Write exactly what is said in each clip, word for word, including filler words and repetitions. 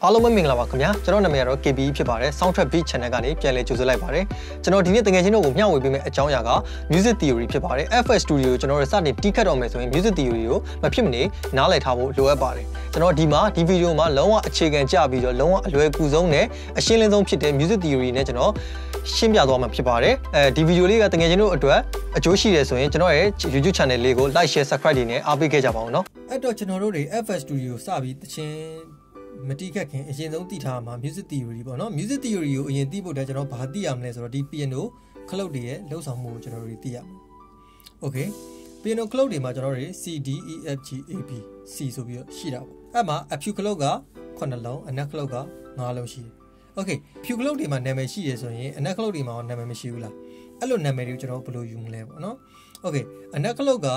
အားလုံးပဲမင်္ဂလာပါခင်ဗျာကျွန်တော်နာမည်ကတော့ K B ဖြစ်ပါတယ် Soundtrack Beat Channel ကနေပြန်လည်ကြိုဆိုလိုက်ပါတယ်ကျွန်တော်ဒီနေ့တကယ်ချင်းတို့ကိုမျှဝေပေးမယ့်အကြောင်းအရာက Music Theory ဖြစ်ပါတယ် F S Studio ကျွန်တော်တို့စတင်တီးခတ်တော့မယ်ဆိုရင် Music Theory ကိုမဖြစ်မနေနားလည်ထားဖို့လိုအပ်ပါတယ်ကျွန်တော်ဒီမှာဒီဗီဒီယိုမှာလုံးဝအခြေခံကျပြီးတော့လုံးဝအလွယ်ကူဆုံးနဲ့အရှင်းလင်းဆုံးဖြစ်တဲ့ Music Theory နဲ့ကျွန်တော်ရှင်းပြသွားမှာဖြစ်ပါတယ်အဲဒီဗီဒီယိုလေးကတကယ်ချင်းတို့အတွက်အကျိုးရှိတယ်ဆိုရင်ကျွန်တော်ရဲ့ YouTube Channel လေးကို Like Share Subscribe တွေနဲ့အားပေးခဲ့ကြပါဦးเนาะအဲ့တော့ကျွန်တော်တို့တွေ F S Studio စပြီးတချင်းမတိခက်ခင်အရင်ဆုံးသိထားမှာ music theory ပေါ့နော် music theory ကိုအရင်သိဖို့တည်းကျွန်တော်ဘာသိရမလဲဆိုတော့ဒီ piano ခလုတ်တွေရဲ့လှုပ်ဆောင်မှုကိုကျွန်တော်တို့သိရမှာ okay piano ခလုတ်တွေမှာကျွန်တော်တို့ C D E F G A B C ဆိုပြီးတော့ရှိတာပေါ့အဲ့မှာအဖြူခလုတ်ကခုနှစ်လုံးအနက်ခလုတ်ကငါးလုံးရှိတယ် okay ဖြူခလုတ်တွေမှာနာမည်ရှိရဆိုရင်အနက်ခလုတ်တွေမှာနာမည်မရှိဘူးလားအဲ့လိုနာမည်တွေကိုကျွန်တော်ဘယ်လိုယူမလဲပေါ့နော် okay အနက်ခလုတ်က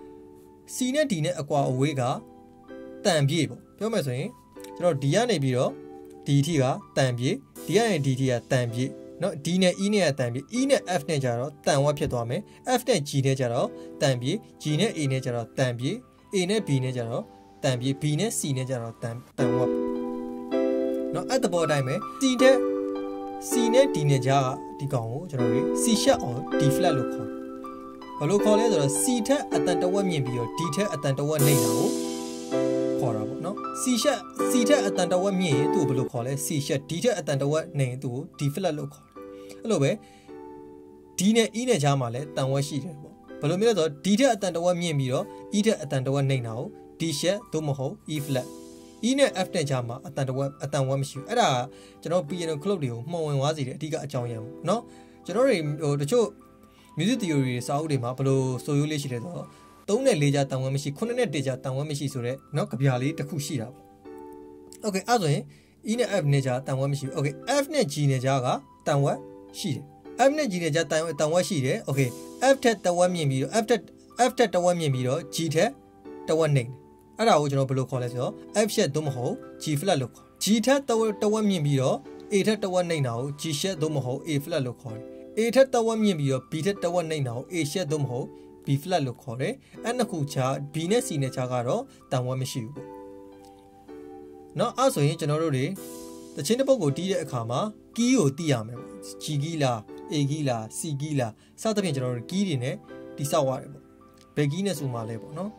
C နဲ့ D နဲ့အကွာအဝေးကတန်ပြေပေါ့ပြောမယ်ဆိုရင်ကျွန်တော် D ကနေပြီးတော့ D ထိကတန်ပြေ D ကနေ D ထိကတန်ပြေเนาะ D နဲ့ E နဲ့ကတန်ပြေ E နဲ့ F နဲ့ကြတော့တန်ဝက်ဖြစ်သွားမယ် F နဲ့ G နဲ့ကြတော့တန်ပြေ G နဲ့ A နဲ့ကြတော့တန်ပြေ A နဲ့ B နဲ့ကြတော့တန်ပြေ B နဲ့ C နဲ့ကြတော့တန်တန်ဝက်เนาะအဲ့တဘောအတိုင်းပဲ C နဲ့ C နဲ့ D နဲ့ကြဒီကောင်ကိုကျွန်တော်တို့ C sharp or D flat လို့ခေါ်ဘယ်လိုခေါ်လဲဆိုတော့ C ထက်အတန်တဝက်မြင့်ပြီးတော့ D ထက်အတန်တဝက်နှိမ့်တာကိုခေါ်တာပေါ့နော် C sharp C ထက်အတန်တဝက်မြင့်ရင်သူ့ကိုဘယ်လိုခေါ်လဲ C sharp D ထက်အတန်တဝက်နှိမ့်ရင်သူ့ကို D flat လို့ခေါ်တယ်အဲ့လိုပဲ D နဲ့ E နဲ့ကြားမှာလည်းတန်ဝက်ရှိတယ်ပေါ့ဘယ်လိုမျိုးလဲဆိုတော့ D ထက်အတန်တဝက်မြင့်ပြီးတော့ E ထက်အတန်တဝက်နှိမ့်တာကို D sharp သို့မဟုတ် E flat E နဲ့ F နဲ့ကြားမှာအတန်တဝက်အတန်ဝက်မရှိဘူးအဲ့ဒါကျွန်တော် piano ခလုတ်တွေကိုမှောင်ဝင်သွားစေတဲ့အဓိကအကြောင်းရင်းပေါ့နော်ကျွန်တော်တွေဟိုတချို့ music theory တွေစာအုပ်တွေမှာဘယ်လိုဆိုရိုးလေးရှိလဲဆိုတော့သုံးနဲ့လေးကြားတန်ဝက်မရှိခုနှစ်နဲ့တစ်ကြားတန်ဝက်မရှိဆိုတော့เนาะကြပြားလေးတစ်ခုရှိတာပေါ့ okay အဲ့ဆိုရင် E နဲ့ F နဲ့ကြားတန်ဝက်မရှိဘူး okay F နဲ့ G နဲ့ကြားကတန်ဝက်ရှိတယ် F နဲ့ G နဲ့ကြားတန်ဝက်တန်ဝက်ရှိတယ် okay F ထက်တဝက်မြင့်ပြီးတော့ F ထက် F ထက်တဝက်မြင့်ပြီးတော့ G ထက်တဝက်နှိမ့်တယ်အဲ့ဒါကိုကျွန်တော်ဘယ်လိုခေါ်လဲဆိုတော့ F sharp သို့မဟုတ် G flat လို့ခေါ် G ထက်တဝက်တဝက်မြင့်ပြီးတော့ A ထက်တဝက်နှိမ့်တာကို G sharp သို့မဟုတ် A flat လို့ခေါ်တယ် A ထက်တဝက်မြင့်ပြီးတော့ B ထက်တဝက်နှိမ့်တာကို A sharp သို့မဟုတ်B flat လို့ခေါ်တယ်အဲ့နှစ်ခုခြား B နဲ့ C နဲ့ခြားကတော့တန်ဝက်မရှိဘူးပေါ့เนาะအဲ့ဆိုရင်ကျွန်တော်တို့တွေတချင်းတစ်ပုတ်ကိုတီးတဲ့အခါမှာ key ကိုတီးရမယ်ပေါ့ G key လား A key လား C key လားစသဖြင့်ကျွန်တော်တို့ key တွေနဲ့တိဆောက်ရတယ်ပေါ့ဘယ် key နဲ့ဆိုမှလဲပေါ့เนาะ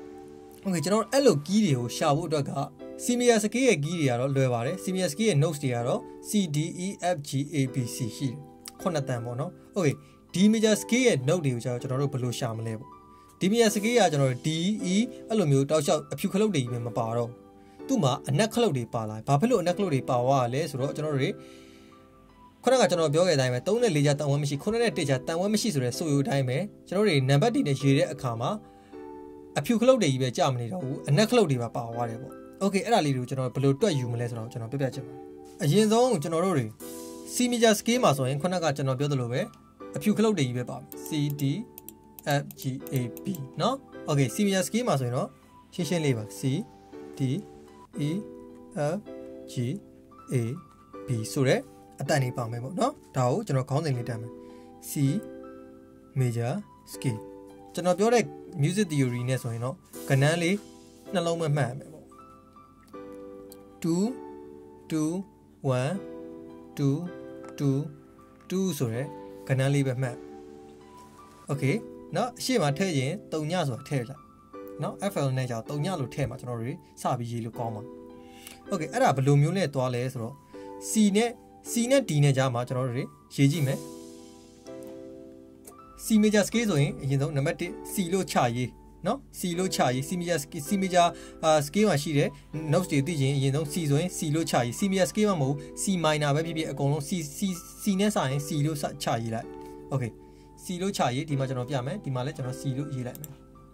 okay ကျွန်တော်တို့အဲ့လို key တွေကိုရှာဖို့အတွက်က C major scale ရဲ့ key တွေကတော့လွယ်ပါတယ် C major scale ရဲ့ notes တွေကတော့ C D E F G A B C ရှိတယ်ခုနှစ်တန်ပေါ့เนาะ okay D major scale ရဲ့ note တွေကိုကျွန်တော်တို့ဘယ်လိုရှာမလဲပေါ့ D major scale ကကျွန်တော်တို့ D E အဲ့လိုမျိုးတောက်လျှောက်အဖြူခလုတ်တွေကြီးပဲမပါတော့သူ့မှာအနက်ခလုတ်တွေပါလာဘာဖြစ်လို့အနက်ခလုတ်တွေပါသွားရလဲဆိုတော့ကျွန်တော်တို့တွေခုနကကျွန်တော်ပြောခဲ့တဲ့အတိုင်းပဲသုံးနဲ့လေးကြားတန်ဝက်မရှိခုနှစ်နဲ့တစ်ကြားတန်ဝက်မရှိဆိုတဲ့ဆိုရိုးတိုင်းပဲကျွန်တော်တို့တွေနံပါတ်တွေနဲ့ရေးတဲ့အခါမှာအဖြူခလုတ်တွေကြီးပဲကြာမနေတော့ဘူးအနက်ခလုတ်တွေပါပါသွားတယ်ပေါ့ okay အဲ့ဒါလေးတွေကိုကျွန်တော်ဘယ်လိုတွက်ယူမလဲဆိုတော့ကျွန်တော်ပြပြချင်ပါတယ်အရင်ဆုံးကျွန်တော်တို့တွေ C major scale မှာဆိုရင်ခုနကကျွန်တော်ပြောသလိုပဲအဖြူခလုတ်တွေကြီးပဲပါ C D F G A B เนาะ okay C major scale မှာဆိုရင်တော့ရှင်းရှင်းလေးပါ C D E F G A B ဆိုတဲ့အတန်လေးပါမယ်ပေါ့เนาะဒါကိုကျွန်တော်ခေါင်းစဉ်လေးတက်မယ် C major scale ကျွန်တော်ပြောတဲ့ music theory နဲ့ဆိုရင်တော့ကဏ္ဍလေးနှလုံးမဲ့မှတ်ရမယ်ပေါ့two two one two two two ဆိုတဲ့ကဏ္ဍလေးပဲမှတ် okay เนาะအရှိမထည့်ရင်တုံညဆိုတာထည့်လိုက်เนาะ F L နဲ့ကြာတုံညလို့ထည့်မှာကျွန်တော်တို့စပြီးရေးလို့ကောင်းပါ okay အဲ့ဒါဘယ်လိုမျိုးနဲ့တွားလဲဆိုတော့ C နဲ့ C နဲ့ D နဲ့ကြာမှာကျွန်တော်တို့ရေးကြည့်မယ် C major scale ဆိုရင်အရင်ဆုံးနံပါတ် one C လို့ချရေးเนาะ C လို့ချရေး C major C major scale မှာရှိတဲ့ notes တွေသိရင်အရင်ဆုံး C ဆိုရင် C လို့ချရေး C major scale မှာမဟုတ် C minor ပဲဖြစ်ဖြစ်အကုန်လုံး C C C နဲ့စရင် C လို့ချရေးလိုက် okay C လို့ချရေးဒီမှာကျွန်တော်ပြမယ်ဒီမှာလည်းကျွန်တော် C လို့ရေးလိုက်မယ်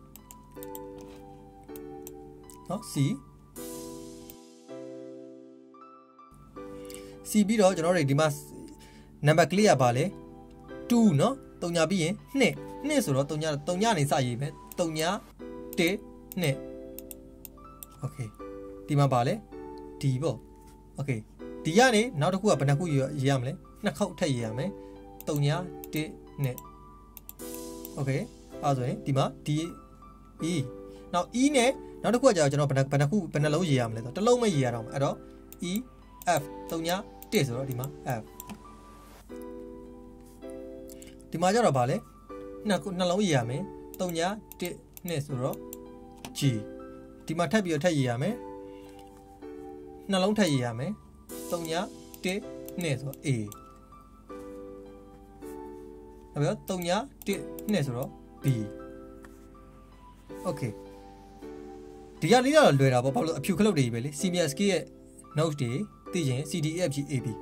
เนาะ C C ပြီးတော့ကျွန်တော်တို့ဒီမှာ number clear ရပါလေtwoเนาะတုံညာပြီးရင်two twoဆိုတော့တုံညာတုံညာနေစရေးမယ်တုံညာone two okay ဒီမှာပါလေ D ပေါ့ okay D ကနေနောက်တစ်ခုကဘယ်နှခုရေးရမလဲနှစ်ခေါက်ထပ်ရေးရမယ်တုံညာone two okay အဲ့ဆိုရင်ဒီမှာ D E နောက် E နဲ့နောက်တစ်ခုကကြာကျွန်တော်ဘယ်နှဘယ်နှခုဘယ်နှလုံးရေးရမလဲဆိုတော့တစ်လုံးပဲရေးရတော့မယ်အဲ့တော့ E F တုံညာတစ်ဆိုတော့ဒီမှာ F ဒီမှာကျတော့ဗာလဲနှစ်နှလုံးရေးရမယ်တုံညာတစ်နှစ်ဆိုတော့ G ဒီမှာထပ်ပြီးတော့ထပ်ရေးရမယ်နှလုံးထပ်ရေးရမယ်တုံညာတစ်နှစ်ဆိုတော့ A နောက်ပြီးတော့တုံညာတစ်နှစ်ဆိုတော့ B Okay ဒီကလေးတော့လွယ်တာပေါ့ဘာလို့အဖြူခလုတ်တွေပဲလေ senior scale ရဲ့ notes တွေသိရင် C D E F G A B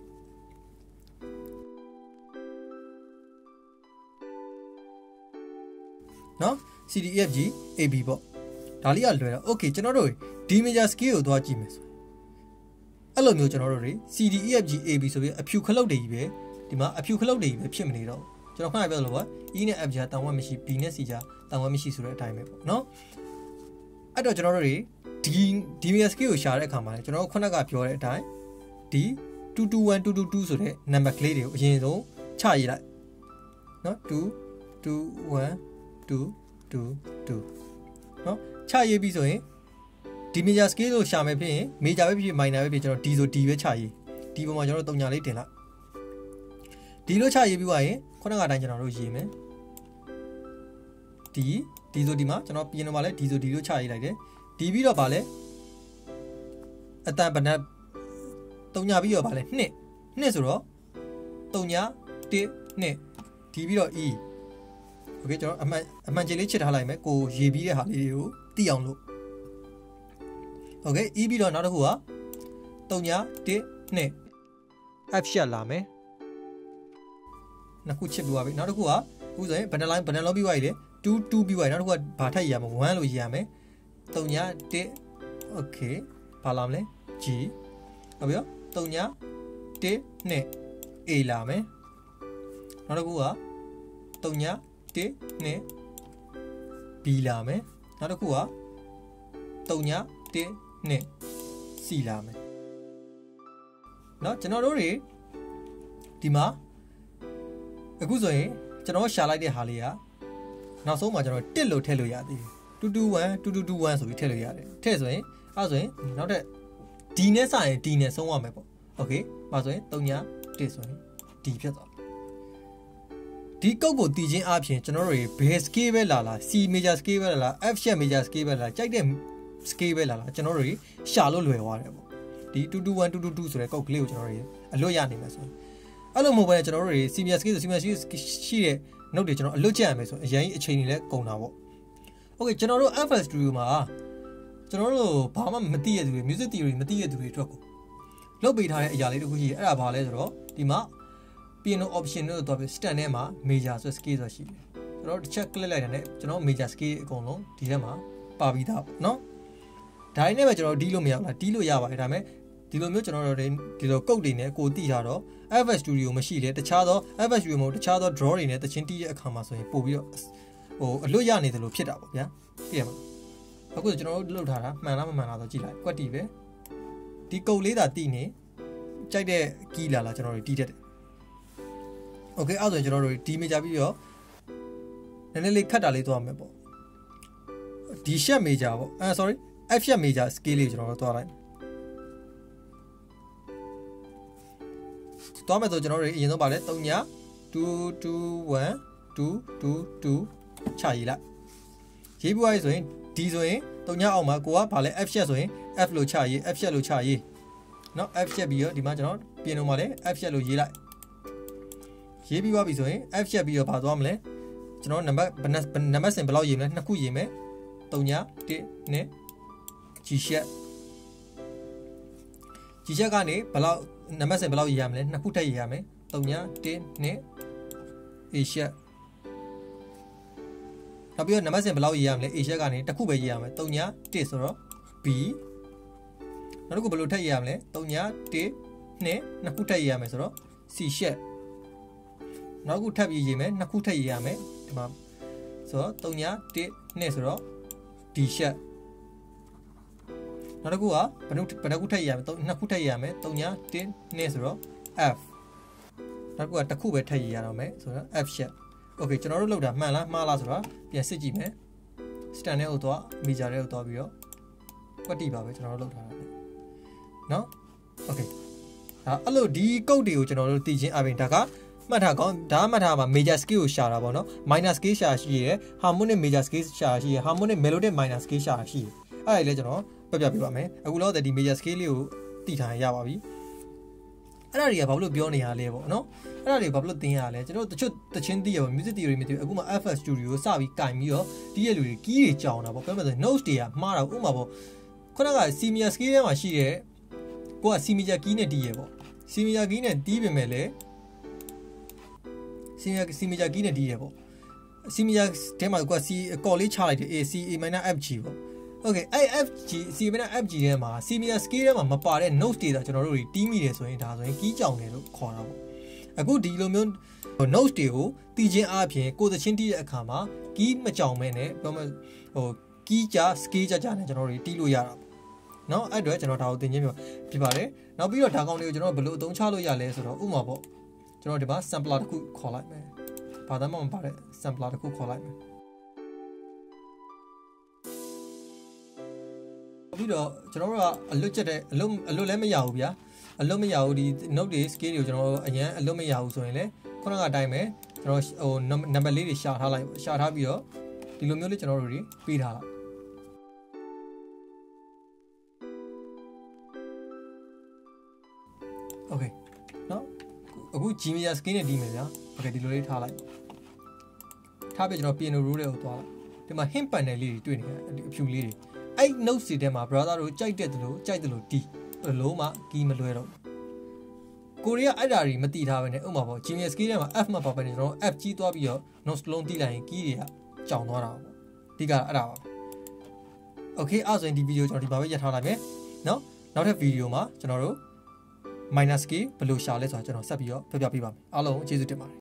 နော် C D E F G A B ပေါ့ဒါလေးကလွယ်တာ Okay ကျွန်တော်တို့ D major scale ကိုသွားကြည့်မယ်ဆိုအဲ့လိုမျိုးကျွန်တော်တို့တွေ C D E F G A B ဆိုပြီးအဖြူခလုတ်တွေကြီးပဲဒီမှာအဖြူခလုတ်တွေကြီးပဲဖြစ်မနေတော့ကျွန်တော်ခဏပြောလို့ပေါ့ E နဲ့ F ကြားတောင်းဝတ်မရှိ B နဲ့ C ကြားတောင်းဝတ်မရှိဆိုတဲ့အတိုင်းပဲပေါ့နော်အဲ့တော့ကျွန်တော်တို့တွေဒီဒီ major scale ကိုရှာတဲ့အခါမှာကျွန်တော်တို့ခုနကပြောတဲ့အတိုင်းဒီ two two one two two two ဆိုတဲ့ number ကလေးတွေကိုအရင်ဆုံးချရေးလိုက်နော် two two one two two two နော်ချရေးပြီးဆိုရင်ဒီ major scale ကိုရှာမယ်ဖြစ်ရင် major ပဲဖြစ်ဖြစ် minor ပဲဖြစ်ကျွန်တော် D ဆို D ပဲချရေးဒီပုံမှာကျွန်တော်တို့တုံညာလေးတင်လိုက်ဒီလိုချရေးပြီးသွားရင်ခုနကအတိုင်းကျွန်တော်တို့ရေးမယ်ဒီဒီဆိုဒီမှာကျွန်တော်ပြင်တော့ဗာလဲဒီဆိုဒီလိုချရေးလိုက်တယ်ဒီပြီးတော့ဗာလဲအတန်ပနတ်တုံညာပြီးတော့ဗာလဲနှစ်နှစ်ဆိုတော့တုံညာတစ်နှစ်ဒီပြီးတော့ E Okay ကျွန်တော်အမှန်အမှန်ကြီးလေးချစ်ထားလိုက်မယ်ကိုရေးပြီးတဲ့ဟာလေးတွေကိုသိအောင်လို့ Okay E ပြီးတော့နောက်တစ်ခုကတုံညာတစ်နှစ် F ရှက်လာမယ်နှစ်ခုချစ်ပြီးသွားပြီနောက်တစ်ခုကအခုဆိုရင်ဘယ်နှလိုင်းဘယ်နှလုံးပြီးသွားပြီလေtwo twoပြီးသွားပြီနောက်တစ်ခုကဘာထပ်ရေးရမလဲoneလို့ရေးရမယ်တုံညာတစ် Okay ဘာလာမလဲ G ဟုတ်ပြီရောတုံညာတစ်နှစ် A လာမယ်နောက်တစ်ခုကတုံညာတစ်နှစ် B လာမယ်နောက်တစ်ခုကတုံညာတစ်နှစ် C လာမယ်เนาะကျွန်တော်တို့တွေဒီမှာအခုဆိုရင်ကျွန်တော်ရှာလိုက်တဲ့ဟာလေးကနောက်ဆုံးမှာကျွန်တော်တစ်လို့ထည့်လို့ရသေးတယ်two two one two two two oneဆိုပြီးထည့်လို့ရတယ်ထည့်ဆိုရင်အဲ့ဆိုရင်နောက်ထပ် D နဲ့စရင် D နဲ့ဆုံးရမယ်ပေါ့ Okay ပါဆိုရင်တုံညာတစ်ဆိုရင် D ဖြစ်သွားဒီကုတ်ကိုတည်ခြင်းအပြင်ကျွန်တော်တို့ဘယ် scale ပဲလာလာ C major scale ပဲလာလာ F sharp major scale ပဲလာလာကြိုက်တဲ့ scale ပဲလာလာကျွန်တော်တို့ရှာလို့လွယ်သွားတယ်ပေါ့ဒီ two two one two two twoဆိုတဲ့ကုတ်ကလေးကိုကျွန်တော်တို့အလွတ်ရနိုင်မယ်ဆိုရင်အဲ့လိုမဟုတ်ဘဲကျွန်တော်တို့ senior scale ဆို senior scale ရှိတဲ့ note တွေကျွန်တော်အလွတ်ချက်ရမယ်ဆိုအရင်အချိန်ကြီးလဲကုန်တာပေါ့ Okay ကျွန်တော်တို့ F L Studio မှာကျွန်တော်တို့ဘာမှမသိရတဲ့သူတွေ music theory မသိရတဲ့သူတွေအတွက်ကိုလုပ်ပေးထားတဲ့အရာလေးတစ်ခုရှိတယ်အဲ့ဒါဘာလဲဆိုတော့ဒီမှာ piano option လို့တော့ stand ထဲမှာ major ဆို scale ဆိုရှိတယ်ကျွန်တော်တစ်ချက် click လိုက်တာနဲ့ကျွန်တော် major scale အကုန်လုံးဒီထဲမှာပါပြီးသားပေါ့နော်ဒါရင်းနဲ့ပဲကျွန်တော်ဒီလို့မရဘူးလားဒီလို့ရပါတယ်ဒါပေမဲ့ဒီလိုမျိုးကျွန်တော်တို့ဒီလိုကုတ်တွေနဲ့ကိုတိထားတော့ F L Studio မရှိလေတခြားသော F L Studio မဟုတ်တခြားသော draw တွေနဲ့တချင်းတီးရဲ့အခါမှာဆိုရင်ပို့ပြီးတော့ဟိုအလွတ်ရနေတယ်လို့ဖြစ်တာပေါ့ဗျာသိရမလားအခုကျွန်တော်တို့လုပ်ထားတာမှန်လားမမှန်လားဆိုကြည့်လိုက်ကွက်တီပဲဒီကုတ်လေးသာတိနေကြိုက်တဲ့ကီးလာလားကျွန်တော်တို့တီးတတ်တယ် Okay အဲ့ဆိုရင်ကျွန်တော်တို့ဒီ major ပြီးတော့နည်းနည်းလေးခတ်တာလေးသွားမယ်ပေါ့ဒီ sharp major ပေါ့အဲ sorry F sharp major scale လေးကျွန်တော်တို့သွားလိုက်သွားမယ်ဆိုကျွန်တော်တို့အရင်ဆုံးပါလဲthree two two one two two twoချရေးလိုက်ရေးပြီးသွားပြီဆိုရင်ဒီဆိုရင်threeအောက်မှာကိုကဗာလဲ F sharp ဆိုရင် F လို့ချရေး F sharp လို့ချရေးเนาะ F sharp ပြီးတော့ဒီမှာကျွန်တော်ပြင်တော့မှာလဲ F sharp လို့ရေးလိုက်ရေးပြီးသွားပြီဆိုရင် F sharp ပြီးတော့ဗာသွားမလဲကျွန်တော်နံပါတ်နံပါတ်စင်ဘယ်လောက်ရေးမလဲနှစ်ခုရေးမယ်three oneနဲ့ G sharp G sharp ကနေဘယ်လောက်နံပါတ်စင်ဘယ်လောက်ရေးရမလဲနှစ်ခုထပ်ရေးရမယ်three oneနဲ့ A sharp နောက်ပြီးတော့နံပါတ်စင်ဘယ်လောက်ရေးရမလဲ A sharp ကနေတစ်ခုပဲရေးရမယ်three oneဆိုတော့ B နောက်တစ်ခုဘယ်လိုထပ်ရေးရမလဲthree oneနဲ့နှစ်ခုထပ်ရေးရမယ်ဆိုတော့ C sharp နောက်တစ်ခုထပ်ပြီးရေးမယ်နှစ်ခုထပ်ရေးရမယ်ဒီမှာဆိုတော့three oneနဲ့ဆိုတော့ D sharp နောက်တစ်ခုကဘယ်နှဘယ်နှခုထပ်ရေးရမလဲနှစ်ခုထပ်ရေးရမယ်three oneနဲ့ဆိုတော့ F နောက်တစ်ခုကတစ်ခုပဲထပ်ရေးရတော့မယ်ဆိုတော့ F sharp Okay ကျွန်တော်တို့လောက်တာမှန်လားမှားလားဆိုတာပြန်စစ်ကြည့်မယ် stand နဲ့ကိုသွား major နဲ့ကိုသွားပြီးတော့ကွက်တီပါပဲကျွန်တော်တို့လောက်ထားတာလေနော် okay ဒါအဲ့လိုဒီကုတ်တွေကိုကျွန်တော်တို့သိချင်းအပြင်ဒါကမှတ်ထားကောင်းဒါမှတ်ထားမှာ major scale ကိုရှာတာပေါ့နော် minor scale ရှာရှိရယ် harmonic major scale ရှာရှိရယ် harmonic melodic minor scale ရှာရှိရယ်အဲ့ဒါလည်းကျွန်တော်ပြပြပြပါမယ်အခုလောဒီ major scale လေးကိုသိထားရပါပြီအဲ့ဒါတွေကဘာလို့ပြောနေရလဲပေါ့နော်အဲ့ဒါတွေဘာလို့သင်ရလဲကျွန်တော်တချို့တချင်းသိရပါ music theory မသိဘူးအခုမှ F L Studio စပြီးကင်ပြီးတော့ဒီရဲ့လူတွေ key တွေကြောင်တာပေါ့ပြောမှဆို notes တွေကမှားတာဥပမာပေါ့ခုနက C major scale ထဲမှာရှိတဲ့ကိုက C major key နဲ့တီးရပေါ့ C major key နဲ့တီးပြင်မဲ့လေ C major C major key နဲ့တီးရပေါ့ C major ထဲမှာကိုက C အကော်လေးချလိုက်တယ် A C A minor F G ပေါ့ okay အဲ့ F G C minor F G ထဲမှာ C major scale ထဲမှာမပါတဲ့ notes တွေတော့ကျွန်တော်တို့တီးမိတယ်ဆိုရင်ဒါဆိုရင် key ကြောင်တယ်လို့ခေါ်တာပေါ့အခုဒီလိုမျိုး notes တွေကိုတီးခြင်းအပြင်ကိုယ်သချင်းတီးတဲ့အခါမှာ key မကြောင်မဲနဲ့ပြောမဟို key ကြ scale ကြကြနဲ့ကျွန်တော်တို့တီးလို့ရတာပေါ့เนาะအဲ့တော့ကျွန်တော်ဒါကိုသင်ချင်းပြဖြစ်ပါတယ်နောက်ပြီးတော့ဒါကောင်တွေကိုကျွန်တော်ဘယ်လိုအသုံးချလို့ရလဲဆိုတော့ဥမာပေါ့ကျွန်တော်ဒီမှာ sampler တစ်ခုခေါ်လိုက်မယ်ဘာသာမှမပါတဲ့ sampler တစ်ခုခေါ်လိုက်မယ်ပြီးတော့ကျွန်တော်တို့ကအလွတ်ချက်တဲ့အလွတ်အလွတ်လည်းမရဘူးဗျာအလွတ်မရဘူးဒီ note တွေ scale တွေကိုကျွန်တော်တို့အရင်အလွတ်မရဘူးဆိုရင်လေခုနကအတိုင်းပဲကျွန်တော်ဟို number လေးတွေရှာထားလိုက်ရှာထားပြီးတော့ဒီလိုမျိုးလေးကျွန်တော်တို့တွေပေးထားလိုက်โอเคเนาะအခု G major scale နဲ့တီးမယ်ဗျာโอเคဒီလိုလေးထားလိုက်ထားပြီးကျွန်တော် piano roll တွေကိုသွားလိုက်ဒီမှာ hint panel လေးတွေတွေ့နေတယ်အဖြူလေးတွေအဲ့ note စီထဲမှာ brother တို့ကြိုက်တဲ့သူတို့ကြိုက်တယ်လို့တီးလုံးဝ key မလွဲတော့ကိုရီးယားအဲ့ဒါတွေမတီးထားဘဲနဲ့ဥပမာပေါ့ G major scale ထဲမှာ F မှတ်ပါပဲကျွန်တော် F ကြီးသွားပြီးတော့ note လုံးတီးလိုက်ရင် key တွေကကြောင်သွားတာပေါ့အဓိကအဲ့ဒါပါโอเคအဲ့ဆိုရင်ဒီ video ကျွန်တော်ဒီမှာပဲရပ်ထားလိုက်မယ်เนาะနောက်ထပ် video မှာကျွန်တော်တို့minus scale ဘယ်လိုရှာလဲဆိုတာကျွန်တော်ဆက်ပြီးတော့ပြောပြပေးပါမယ်အားလုံးကျေးဇူးတင်ပါတယ်